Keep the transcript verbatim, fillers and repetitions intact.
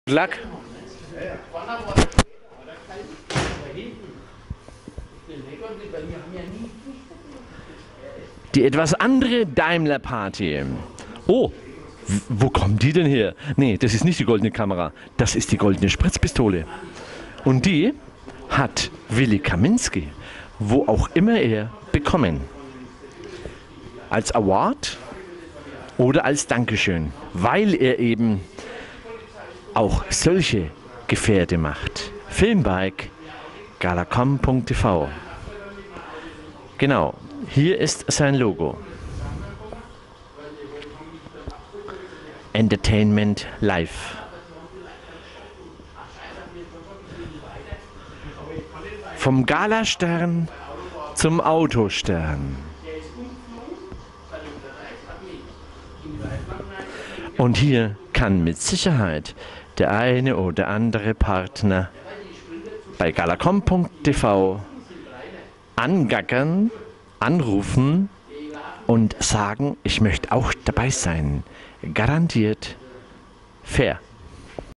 Luck. Die etwas andere Daimler Party. Oh, wo kommt die denn her? Nee, das ist nicht die goldene Kamera. Das ist die goldene Spritzpistole. Und die hat Willi Kaminski, wo auch immer er, bekommen. Als Award oder als Dankeschön, weil er eben auch solche Gefährte macht. Filmbike, galacom punkt t v. Genau, hier ist sein Logo. Entertainment Live. Vom Galastern zum Autostern. Und hier kann mit Sicherheit der eine oder andere Partner bei galacom punkt t v angackern, anrufen und sagen, ich möchte auch dabei sein. Garantiert fair.